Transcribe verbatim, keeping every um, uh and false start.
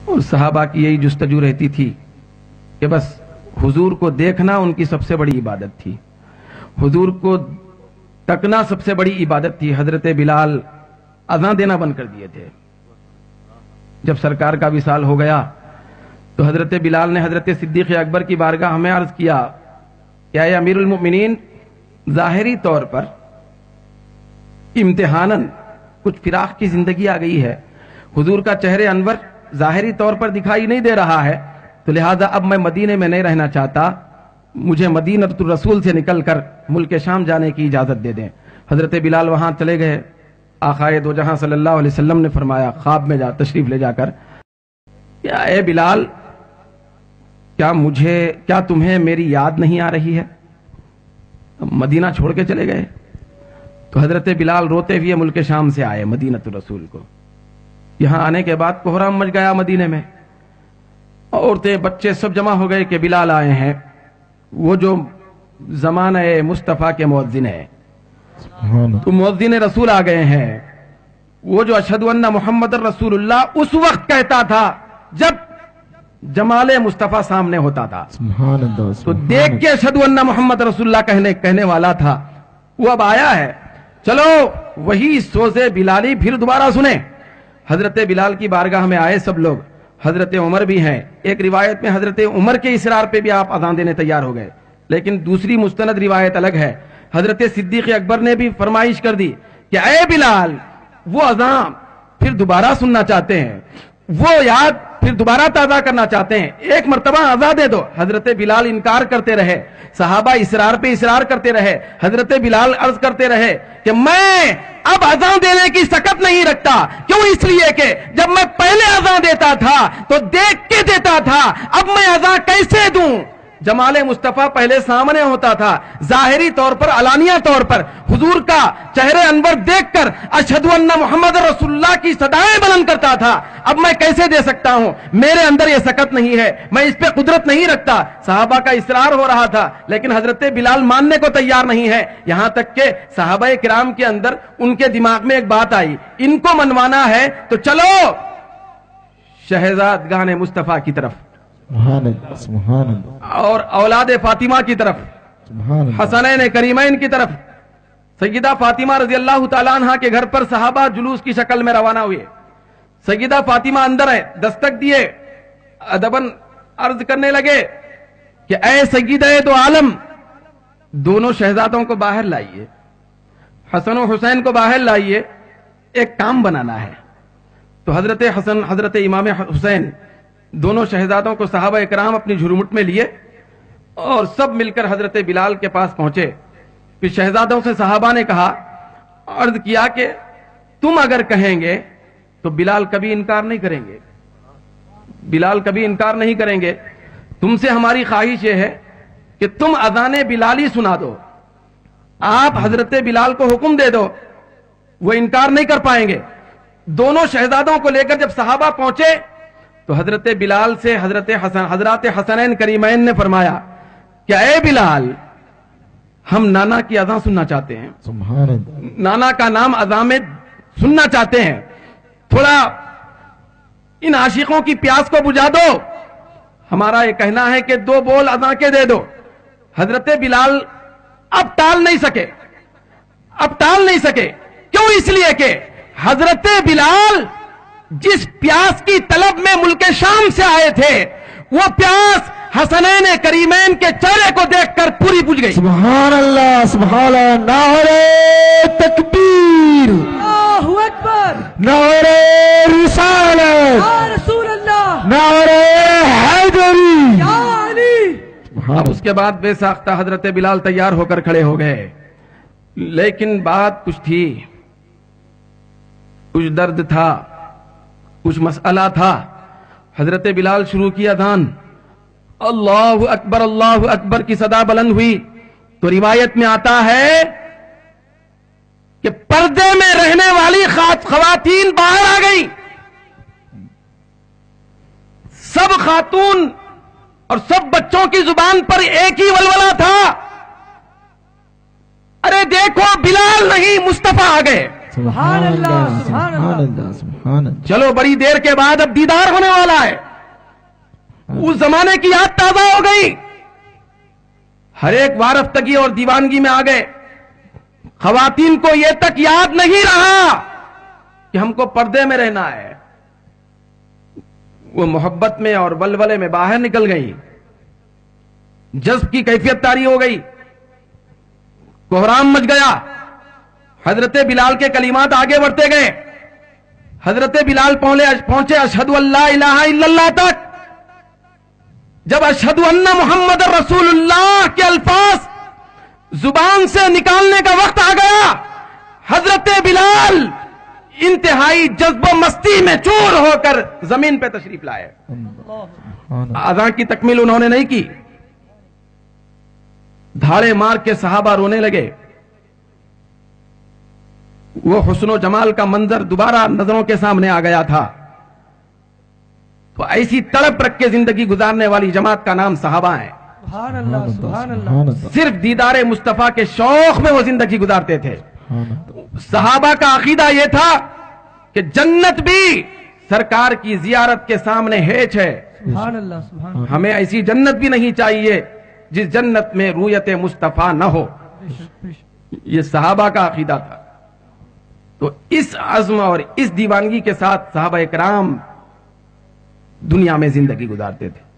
اور صحابہ کی یہی جستجو رہتی تھی کہ بس حضور کو دیکھنا ان کی سب سے بڑی عبادت تھی، حضور کو تکنا سب سے بڑی عبادت تھی۔ حضرت بلال اذان دینا بند کر دیے تھے۔ جب سرکار کا وصال ہو گیا تو حضرت بلال نے حضرت صدیق اکبر کی بارگاہ ہمیں عرض کیا کہ اے امیر المؤمنین، ظاہری طور پر امتحاناً کچھ فراق کی زندگی آ گئی ہے، حضور کا چہرے انور ظاہری طور پر دکھائی نہیں دے رہا ہے، تو لہٰذا اب میں مدینے میں نہیں رہنا چاہتا، مجھے مدینۃ الرسول سے نکل کر ملک شام جانے کی اجازت دے دیں۔ حضرت بلال وہاں چلے گئے۔ آقائے دو جہاں صلی اللہ علیہ وسلم نے فرمایا خواب میں جا تشریف لے جا کر کہ اے بلال، کیا مجھے کیا تمہیں میری یاد نہیں آ رہی ہے؟ مدینہ چھوڑ کے چلے گئے تو حضرت بلال روتے ہوئے ملک شام سے آئے مدینۃ الرسول کو۔ یہاں آنے کے بعد کوہرام مچ گیا مدینے میں، عورتیں بچے سب جمع ہو گئے کہ بلال آئے ہیں، وہ جو زمانہ مصطفیٰ کے مؤذن ہے، تو مؤذن رسول آ گئے ہیں، وہ جو اشہد ان محمد رسول اللہ اس وقت کہتا تھا جب جمال مصطفیٰ سامنے ہوتا تھا، تو دیکھ کے اشہد ان محمد رسول اللہ کہنے کہنے والا تھا، وہ اب آیا ہے۔ چلو وہی سوزے بلالی پھر دوبارہ سنیں۔ حضرت بلال کی بارگاہ میں آئے سب لوگ، حضرت عمر بھی ہیں، ایک روایت میں حضرت عمر کے اصرار پہ بھی آپ اذان دینے تیار ہو گئے، لیکن دوسری مستند روایت الگ ہے۔ حضرت صدیق اکبر نے بھی فرمائش کر دی کہ اے بلال، وہ اذان پھر دوبارہ سننا چاہتے ہیں، وہ یاد پھر دوبارہ تازہ کرنا چاہتے ہیں، ایک مرتبہ اذان دے دو۔ حضرت بلال انکار کرتے رہے، صحابہ اصرار پہ اصرار کرتے رہے، حضرت بلال عرض کرتے رہے کہ میں اب اذان دینے کی سکت نہیں رکھتا، کیوں؟ اس لیے کہ جب میں پہلے اذان دیتا تھا تو دیکھ کے دیتا تھا، اب میں اذان کیسے دوں؟ جمال مصطفیٰ پہلے سامنے ہوتا تھا، ظاہری طور پر علانیہ طور پر حضور کا چہرے انور دیکھ کر اشہد ان محمد رسول اللہ کی صدائیں بلند کرتا تھا، اب میں کیسے دے سکتا ہوں؟ میرے اندر یہ سکت نہیں ہے، میں اس پہ قدرت نہیں رکھتا۔ صحابہ کا اصرار ہو رہا تھا لیکن حضرت بلال ماننے کو تیار نہیں ہے، یہاں تک کہ صحابہ کرام کے اندر ان کے دماغ میں ایک بات آئی، ان کو منوانا ہے تو چلو شہزادگان مصطفیٰ کی طرف اور اولاد فاطمہ کی طرف، حسنین کریمین کی طرف۔ سیدہ فاطمہ رضی اللہ تعالیٰ عنہ کے گھر پر صحابہ جلوس کی شکل میں روانہ ہوئے۔ سیدہ فاطمہ اندر ہے، دستک دیے، ادباً عرض کرنے لگے کہ اے سیدہ دو عالم، دونوں شہزادوں کو باہر لائیے، حسن و حسین کو باہر لائیے، ایک کام بنانا ہے۔ تو حضرت حسن حضرت امام حسین دونوں شہزادوں کو صحابہ اکرام اپنی جھرمٹ میں لیے اور سب مل کر حضرت بلال کے پاس پہنچے۔ پھر شہزادوں سے صحابہ نے کہا، عرض کیا کہ تم اگر کہیں گے تو بلال کبھی انکار نہیں کریں گے، بلال کبھی انکار نہیں کریں گے، تم سے ہماری خواہش یہ ہے کہ تم اذان بلالی سنا دو، آپ حضرت بلال کو حکم دے دو، وہ انکار نہیں کر پائیں گے۔ دونوں شہزادوں کو لے کر جب صحابہ پہنچے تو حضرت بلال سے حضرت حسن حضرات حسنین کریمین نے فرمایا کہ اے بلال، ہم نانا کی اذان سننا چاہتے ہیں، نانا کا نام اذان میں سننا چاہتے ہیں، تھوڑا ان عاشقوں کی پیاس کو بجھا دو، ہمارا یہ کہنا ہے کہ دو بول اذان کے دے دو۔ حضرت بلال اب ٹال نہیں سکے، اب ٹال نہیں سکے، کیوں؟ اس لیے کہ حضرت بلال جس پیاس کی طلب میں ملک شام سے آئے تھے، وہ پیاس حسنین کریمین کے چہرے کو دیکھ کر پوری بجھ گئی۔ سبحان اللہ، سبحان اللہ، نعرہ تکبیر، اللہ اکبر، نعرہ رسالت، یا رسول اللہ، نعرہ حیدری، یا علی۔ اب اس کے بعد بے ساختہ حضرت بلال تیار ہو کر کھڑے ہو گئے، لیکن بات کچھ تھی، کچھ درد تھا، کچھ مسئلہ تھا۔ حضرت بلال شروع کی اذان، اللہ اکبر اللہ اکبر کی صدا بلند ہوئی تو روایت میں آتا ہے کہ پردے میں رہنے والی خواتین باہر آ گئی، سب خاتون اور سب بچوں کی زبان پر ایک ہی ولولہ تھا، ارے دیکھو بلال نہیں مصطفیٰ آ گئے۔ سبحان اللہ، سبحان اللہ۔ سبحان اللہ چلو بڑی دیر کے بعد اب دیدار ہونے والا ہے. اس زمانے کی یاد تازہ ہو گئی. ہر ایک وارفتگی اور دیوانگی میں آ گئے. خواتین کو یہ تک یاد نہیں رہا کہ ہم کو پردے میں رہنا ہے. وہ محبت میں اور ولولے میں باہر نکل گئی. جذب کی کیفیت طاری ہو گئی. کوہرام مچ گیا. حضرت بلال کے کلمات آگے بڑھتے گئے. حضرت بلال پہنچے اشہدو اللہ الہ الا اللہ تک. جب اشہدو ان محمد رسول اللہ کے الفاظ زبان سے نکالنے کا وقت آ گیا, حضرت بلال انتہائی جذب و مستی میں چور ہو کر زمین پہ تشریف لائے. اذان کی تکمیل انہوں نے نہیں کی. دھاڑے مار کے صحابہ رونے لگے. وہ حسن و جمال کا منظر دوبارہ نظروں کے سامنے آ گیا تھا. تو ایسی تڑپ رکھ کے زندگی گزارنے والی جماعت کا نام صحابہ ہے. سبحان اللہ سبحان اللہ. صرف دیدار مصطفیٰ کے شوق میں وہ زندگی گزارتے تھے. صحابہ کا عقیدہ یہ تھا کہ جنت بھی سرکار کی زیارت کے سامنے ہیچ ہے. سبحان اللہ سبحان اللہ. ہمیں ایسی جنت بھی نہیں چاہیے جس جنت میں رویت مصطفیٰ نہ ہو. یہ صحابہ کا عقیدہ تھا. تو اس عزم اور اس دیوانگی کے ساتھ صحابہ اکرام دنیا میں زندگی گزارتے تھے.